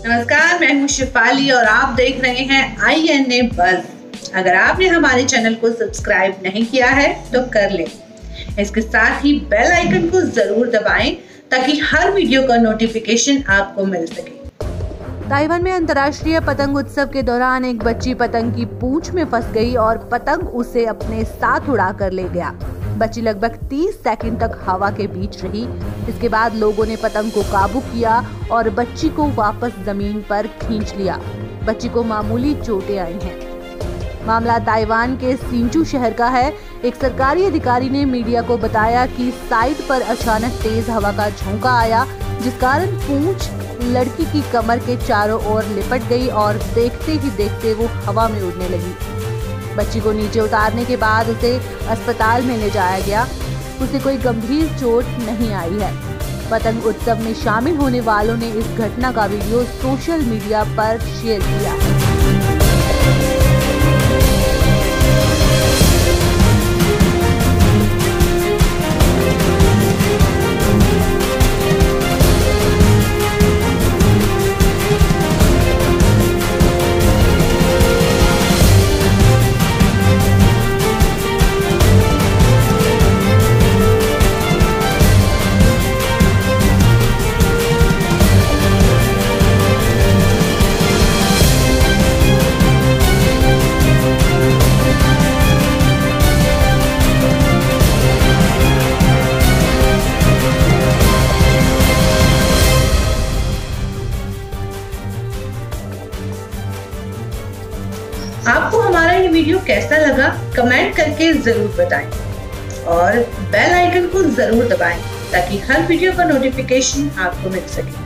नमस्कार, मैं हूं शिफाली और आप देख रहे हैं INA बज़। अगर आपने हमारे चैनल को सब्सक्राइब नहीं किया है तो कर लें। इसके साथ ही बेल आइकन को जरूर दबाएं ताकि हर वीडियो का नोटिफिकेशन आपको मिल सके। ताइवान में अंतर्राष्ट्रीय पतंग उत्सव के दौरान एक बच्ची पतंग की पूंछ में फंस गई और पतंग उसे अपने साथ उड़ा कर ले गया। बच्ची लगभग 30 सेकंड तक हवा के बीच रही। इसके बाद लोगों ने पतंग को काबू किया और बच्ची को वापस जमीन पर खींच लिया। बच्ची को मामूली चोटें आई हैं। मामला ताइवान के सिंचू शहर का है। एक सरकारी अधिकारी ने मीडिया को बताया कि साइट पर अचानक तेज हवा का झोंका आया, जिस कारण पूंछ लड़की की कमर के चारों ओर लिपट गई और देखते ही देखते वो हवा में उड़ने लगी। बच्ची को नीचे उतारने के बाद उसे अस्पताल में ले जाया गया। उसे कोई गंभीर चोट नहीं आई है। पतंग उत्सव में शामिल होने वालों ने इस घटना का वीडियो सोशल मीडिया पर शेयर किया। आपको हमारा ये वीडियो कैसा लगा कमेंट करके जरूर बताएं और बेल आइकन को जरूर दबाएं ताकि हर वीडियो का नोटिफिकेशन आपको मिल सके।